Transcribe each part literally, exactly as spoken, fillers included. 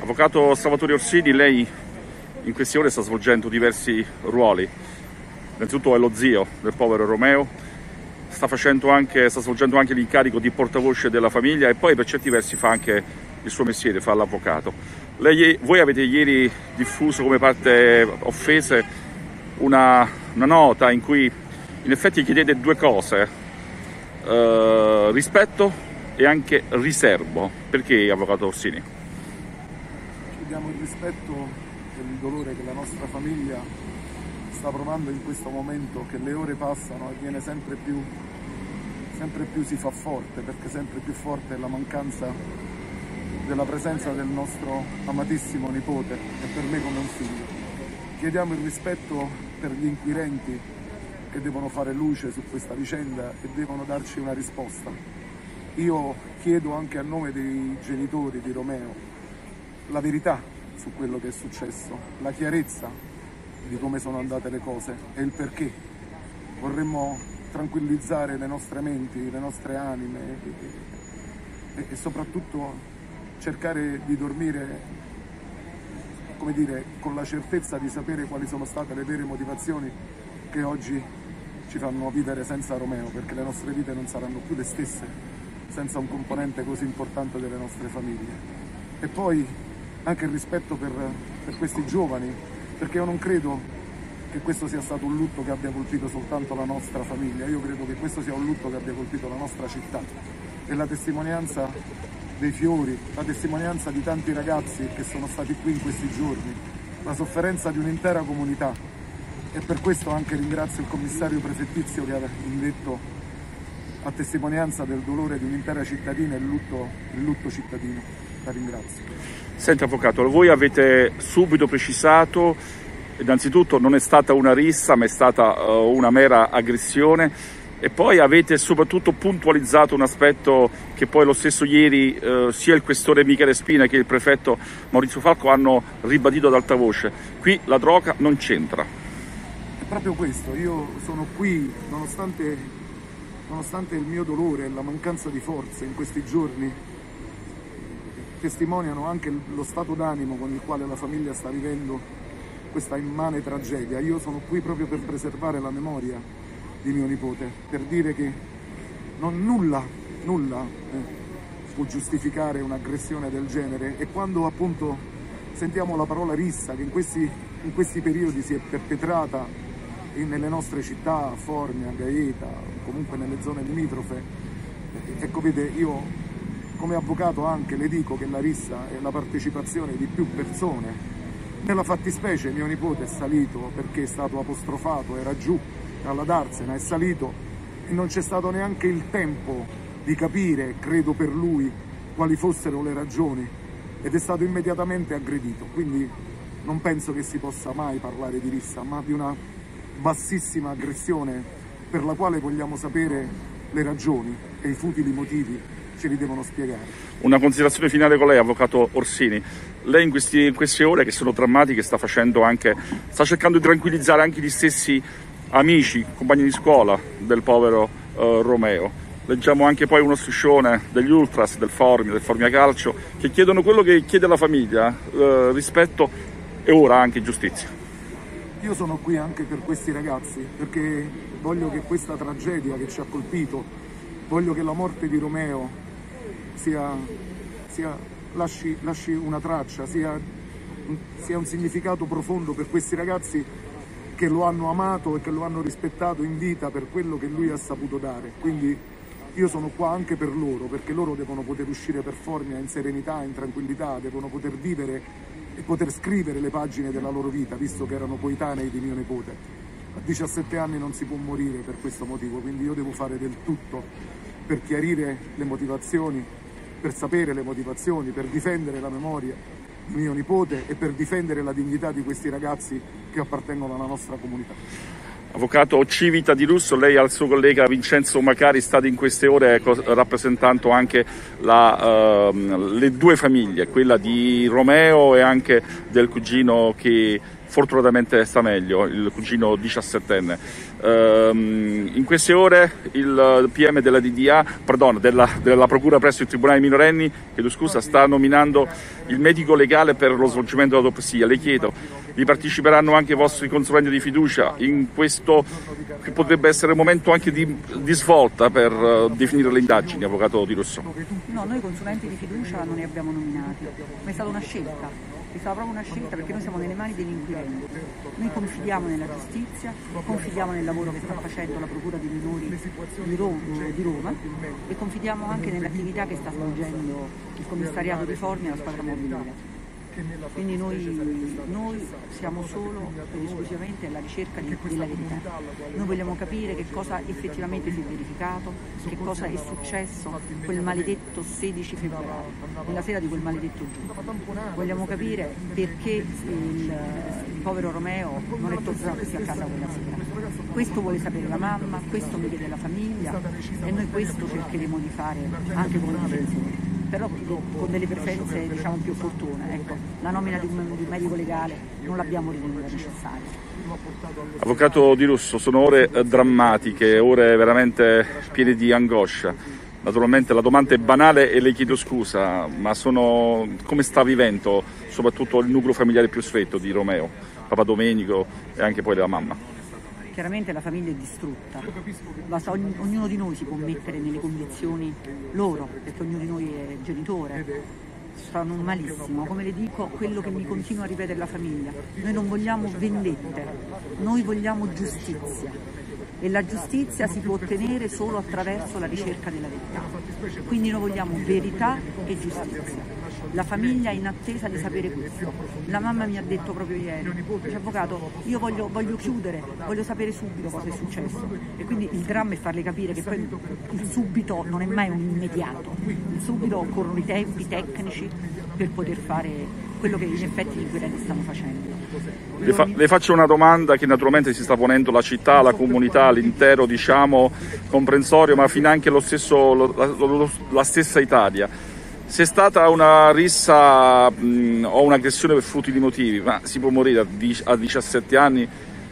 Avvocato Salvatore Orsini, lei in queste ore sta svolgendo diversi ruoli. Innanzitutto è lo zio del povero Romeo, sta, facendo anche, sta svolgendo anche l'incarico di portavoce della famiglia e poi per certi versi fa anche il suo mestiere, fa l'avvocato. Lei, voi avete ieri diffuso come parte offese una, una nota in cui in effetti chiedete due cose, eh, rispetto e anche riservo. Perché, avvocato Orsini? Chiediamo il rispetto per il dolore che la nostra famiglia sta provando in questo momento, che le ore passano e viene sempre più, sempre più si fa forte, perché sempre più forte è la mancanza della presenza del nostro amatissimo nipote e per me come un figlio. Chiediamo il rispetto per gli inquirenti che devono fare luce su questa vicenda e devono darci una risposta. Io chiedo anche a nome dei genitori di Romeo la verità su quello che è successo, la chiarezza di come sono andate le cose e il perché. Vorremmo tranquillizzare le nostre menti, le nostre anime e, e soprattutto cercare di dormire, come dire, con la certezza di sapere quali sono state le vere motivazioni che oggi ci fanno vivere senza Romeo, perché le nostre vite non saranno più le stesse senza un componente così importante delle nostre famiglie. E poi anche il rispetto per, per questi giovani, perché io non credo che questo sia stato un lutto che abbia colpito soltanto la nostra famiglia, io credo che questo sia un lutto che abbia colpito la nostra città e la testimonianza dei fiori, la testimonianza di tanti ragazzi che sono stati qui in questi giorni, la sofferenza di un'intera comunità e per questo anche ringrazio il commissario prefettizio che ha indetto a testimonianza del dolore di un'intera cittadina il lutto, il lutto cittadino. La ringrazio. Senta, avvocato, voi avete subito precisato, innanzitutto non è stata una rissa ma è stata uh, una mera aggressione e poi avete soprattutto puntualizzato un aspetto che poi lo stesso ieri uh, sia il questore Michele Spina che il prefetto Maurizio Falco hanno ribadito ad alta voce. Qui la droga non c'entra. È proprio questo, io sono qui nonostante, nonostante il mio dolore e la mancanza di forze in questi giorni testimoniano anche lo stato d'animo con il quale la famiglia sta vivendo questa immane tragedia. Io sono qui proprio per preservare la memoria di mio nipote, per dire che non, nulla, nulla eh, può giustificare un'aggressione del genere e quando appunto sentiamo la parola rissa che in questi, in questi periodi si è perpetrata in, nelle nostre città, Formia, Gaeta, comunque nelle zone limitrofe, eh, ecco vede, io come avvocato anche le dico che la rissa è la partecipazione di più persone. Nella fattispecie mio nipote è salito perché è stato apostrofato, era giù alla darsena, è salito e non c'è stato neanche il tempo di capire, credo per lui, quali fossero le ragioni ed è stato immediatamente aggredito. Quindi non penso che si possa mai parlare di rissa, ma di una bassissima aggressione per la quale vogliamo sapere le ragioni e i futili motivi ce li devono spiegare. Una considerazione finale con lei, avvocato Orsini. Lei in, questi, in queste ore che sono drammatiche sta facendo anche, sta cercando di tranquillizzare anche gli stessi amici, compagni di scuola del povero uh, Romeo. Leggiamo anche poi uno striscione degli Ultras, del Formia, del Formia Calcio, che chiedono quello che chiede la famiglia, uh, rispetto e ora anche giustizia. Io sono qui anche per questi ragazzi, perché voglio che questa tragedia che ci ha colpito, voglio che la morte di Romeo sia, sia, lasci, lasci una traccia, sia, sia un significato profondo per questi ragazzi che lo hanno amato e che lo hanno rispettato in vita per quello che lui ha saputo dare. Quindi io sono qua anche per loro, perché loro devono poter uscire per Formia in serenità, in tranquillità, devono poter vivere e poter scrivere le pagine della loro vita, visto che erano coetanei di mio nipote. A diciassette anni non si può morire per questo motivo, quindi io devo fare del tutto per chiarire le motivazioni, per sapere le motivazioni, per difendere la memoria di mio nipote e per difendere la dignità di questi ragazzi che appartengono alla nostra comunità. Avvocato Civita Di Russo, lei al suo collega Vincenzo Macari state in queste ore rappresentando anche la, uh, le due famiglie, quella di Romeo e anche del cugino che fortunatamente sta meglio, il cugino diciassettenne. Um, in queste ore il P M della D D A, pardon, della, della Procura presso il Tribunale dei minorenni, chiedo scusa, sta nominando il medico legale per lo svolgimento dell'autopsia. Le chiedo, vi parteciperanno anche i vostri consulenti di fiducia in questo che potrebbe essere un momento anche di, di svolta per uh, definire le indagini, Avvocato Di Russo? No, noi consulenti di fiducia non ne abbiamo nominati, ma è stata una scelta. È stata proprio una scelta perché noi siamo nelle mani degli inquirenti. Noi confidiamo nella giustizia, confidiamo nel lavoro che sta facendo la Procura dei minori di Roma, di Roma e confidiamo anche nell'attività che sta svolgendo il commissariato di Formia e la squadra mobile. Quindi noi, noi siamo solo ed esclusivamente alla ricerca di, della verità. Noi vogliamo capire che cosa effettivamente si è verificato, che cosa è successo quel maledetto sedici febbraio, nella sera di quel maledetto giorno. Vogliamo capire perché il, il povero Romeo non è tornato a casa quella sera. Questo vuole sapere la mamma, questo mi chiede la famiglia e noi questo cercheremo di fare anche con i difensori. Però con delle preferenze diciamo più opportune. Ecco, la nomina di un, di un medico legale non l'abbiamo ritenuta necessaria. Avvocato Di Russo, sono ore eh, drammatiche, ore veramente piene di angoscia. Naturalmente la domanda è banale e le chiedo scusa, ma sono come sta vivendo soprattutto il nucleo familiare più stretto di Romeo, papà Domenico e anche poi la mamma? Chiaramente la famiglia è distrutta, basta, ognuno di noi si può mettere nelle condizioni loro, perché ognuno di noi è genitore, stanno malissimo. Come le dico, quello che mi continua a ripetere la famiglia, noi non vogliamo vendette, noi vogliamo giustizia e la giustizia si può ottenere solo attraverso la ricerca della verità, quindi noi vogliamo verità e giustizia. La famiglia è in attesa di sapere questo. La mamma mi ha detto proprio ieri, dice: avvocato, io voglio, voglio chiudere, voglio sapere subito cosa è successo. E quindi il dramma è farle capire che poi il subito non è mai un immediato, il subito occorrono i tempi tecnici per poter fare quello che in effetti gli inquirenti stanno facendo. Le, fa, le faccio una domanda che naturalmente si sta ponendo la città, la comunità, l'intero diciamo comprensorio, ma finanche lo stesso, lo, la, lo, la stessa Italia. Se è stata una rissa mh, o un'aggressione per futili motivi, ma si può morire a diciassette anni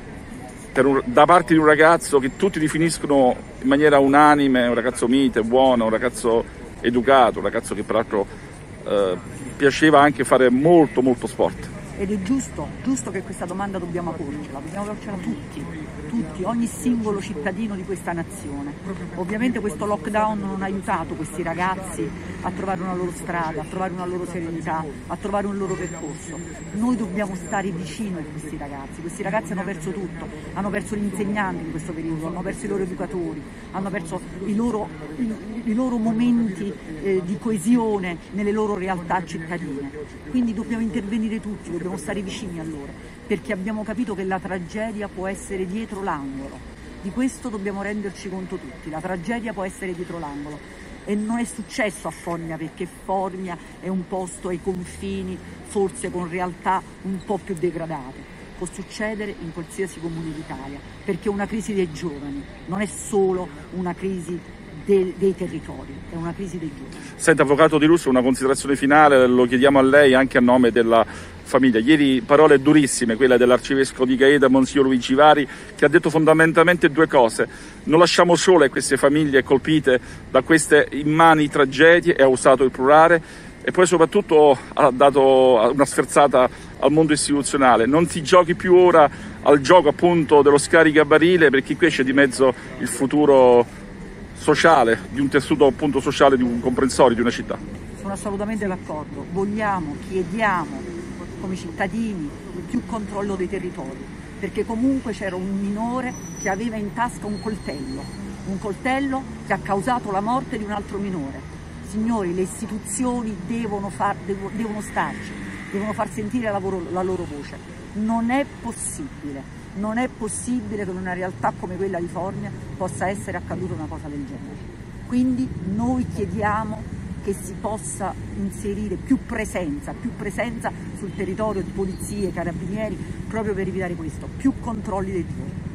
per un, da parte di un ragazzo che tutti definiscono in maniera unanime un ragazzo mite, buono, un ragazzo educato, un ragazzo che peraltro eh, piaceva anche fare molto molto sport. Ed è giusto, giusto che questa domanda dobbiamo porcela, dobbiamo porcela tutti, tutti, ogni singolo cittadino di questa nazione. Ovviamente questo lockdown non ha aiutato questi ragazzi a trovare una loro strada, a trovare una loro serenità, a trovare un loro percorso. Noi dobbiamo stare vicino a questi ragazzi, questi ragazzi hanno perso tutto, hanno perso gli insegnanti in questo periodo, hanno perso i loro educatori, hanno perso i loro, i, i loro momenti eh, di coesione nelle loro realtà cittadine. Quindi dobbiamo intervenire tutti, dobbiamo stare vicini a loro, perché abbiamo capito che la tragedia può essere dietro l'angolo. Di questo dobbiamo renderci conto tutti, la tragedia può essere dietro l'angolo. E non è successo a Formia, perché Formia è un posto ai confini, forse con realtà un po' più degradate. Può succedere in qualsiasi comune d'Italia, perché una crisi dei giovani non è solo una crisi dei, dei territori, è una crisi dei giovani. Senta, Avvocato Di Russo, una considerazione finale, lo chiediamo a lei anche a nome della famiglia. Ieri parole durissime, quella dell'arcivescovo di Gaeta, Monsignor Luigi Vari, che ha detto fondamentalmente due cose: non lasciamo sole queste famiglie colpite da queste immani tragedie, e ha usato il plurale, e poi soprattutto ha dato una sferzata al mondo istituzionale: non si giochi più ora al gioco appunto dello scaricabarile, perché qui c'è di mezzo il futuro sociale, di un tessuto appunto sociale, di un comprensorio, di una città. Sono assolutamente d'accordo, vogliamo, chiediamo come cittadini più controllo dei territori, perché comunque c'era un minore che aveva in tasca un coltello, un coltello che ha causato la morte di un altro minore. Signori, le istituzioni devono, far, devono starci, devono far sentire la loro, la loro voce. Non è possibile. Non è possibile che in una realtà come quella di Formia possa essere accaduta una cosa del genere. Quindi noi chiediamo che si possa inserire più presenza, più presenza sul territorio di polizie, carabinieri, proprio per evitare questo, più controlli dei giorni.